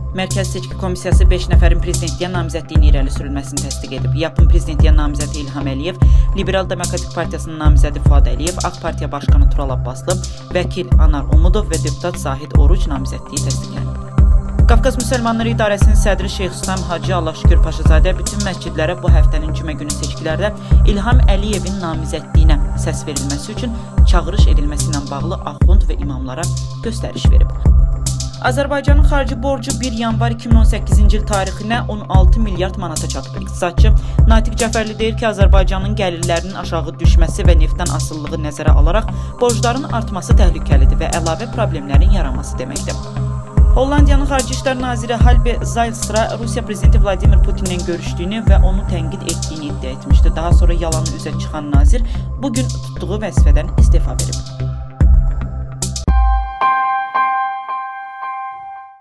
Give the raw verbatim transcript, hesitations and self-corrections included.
Mərkəzi Seçki Komissiyası beş nəfərin prezidentliyə namizədliyini irəli sürülməsini təsdiq edib. Yapın prezidentliyə namizədi İlham Əliyev, Liberal Demokratik Partiyasının namizədi Fuad Əliyev, Ağ Partiya Başqanı Tural Abbaslı, vəkil Anar Umudov və deputat Zahid Oruc namizədliyi təsdiqlənib. Qafqaz Müsəlmanları İdarəsinin sədri Şeyx Hüsam Hacı Allahşükür Paşazadə bütün məscidlərə bu həftənin cümə günü seçkilərdə İlham Əliyevin namizədliyinə səs verilməsi üçün çağırış edilməsi ilə bağlı axund və imamlara göstəriş verib. Azərbaycanın xarici borcu bir yanvar iki min on səkkizinci il tarixinə on altı milyard manata çatıb. İqtisadçı Natiq Cəfərli deyir ki, Azərbaycanın gəlirlərinin aşağı düşməsi və neftdən asılılığı nəzərə alaraq borcların artması təhlükəlidir və əlavə problemlərin yaranması deməkdir. Hollandiyanın Xarici İşlər Naziri Halbe Zijlstra Rusiya prezidenti Vladimir Putinlə görüşdüyünü və onu tənqid etdiyini iddia etmişdi. Daha sonra yalanı üzə çıxan nazir bugün tutduğu vəzifədən istefa verib.